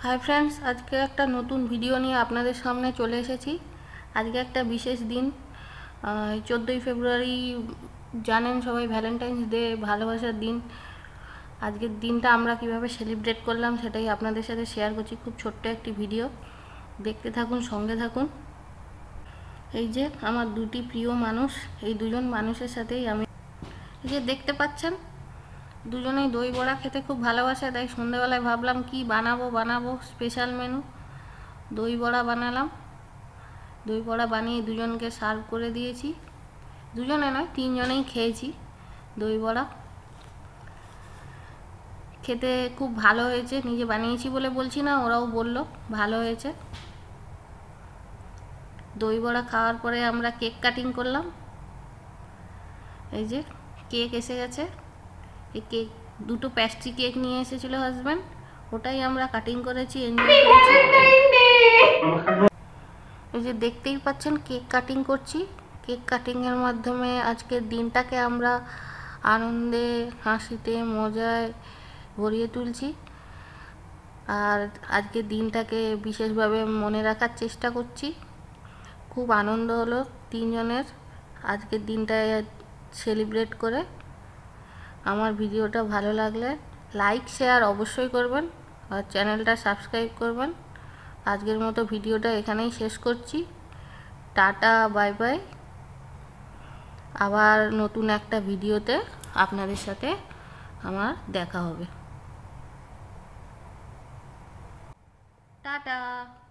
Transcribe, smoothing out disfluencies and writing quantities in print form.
Hi friends, आज के एक नतून भिडियो निये आपनादेर सामने चले एसेछि। आज के एक विशेष दिन 14 फेब्रुआरी जानें सबाई भ্যালেন্টাইন্স डे भालोबासार दिन। आज के दिनटा आमरा किभाबे सेलिब्रेट करलाम सेटाई आपनादेर साथे शेयर करछि। खूब छोट्ट एकटी भिडियो, देखते थाकुन, संगे थाकुन। এই যে আমার দুটি প্রিয় মানুষ, এই দুজন মানুষের সাথেই আমি এই যে দেখতে পাচ্ছেন দুজনেই দই বড়া খেতে খুব ভালোবাসে। তাই সন্ধ্যাবেলায় ভাবলাম কি বানাবো স্পেশাল মেনু। দই বড়া বানালাম। দই বড়া বানিয়ে দুজনকে সার্ভ করে দিয়েছি। দুজনে নয়, তিনজনেই খেয়েছি দই বড়া। খেতে খুব ভালো হয়েছে, নিজে বানিয়েছি বলে বলছি না, ওরাও বলল ভালো হয়েছে। দই বড়া খাওয়ার পরে আমরা কেক কাটিং করলাম। এই যে কেক এসে গেছে। এই কেক দুটো পেস্ট্রি কেক নিয়ে এসেছিল হাজবেন্ড, ওটাই আমরা কাটিং করেছি, এনজয় করেছি। এই যে দেখতেই পাচ্ছেন কেক কাটিং করছি। কেক কাটিং এর মাধ্যমে আজকের দিনটাকে আমরা আনন্দে, হাসিতে, মজায় ভরিয়ে তুলছি। আর আজকের দিনটাকে বিশেষভাবে মনে রাখার চেষ্টা করছি। খুব আনন্দ হলো তিনজনের আজকের দিনটায় সেলিব্রেট করে। আমার ভিডিওটা ভালো লাগলে লাইক শেয়ার অবশ্যই করবেন আর চ্যানেলটা সাবস্ক্রাইব করবেন। আজকের মতো ভিডিওটা এখানেই শেষ করছি। Tata, bye bye. আবার নতুন একটা ভিডিওতে আপনাদের সাথে আমার দেখা হবে। টাটা।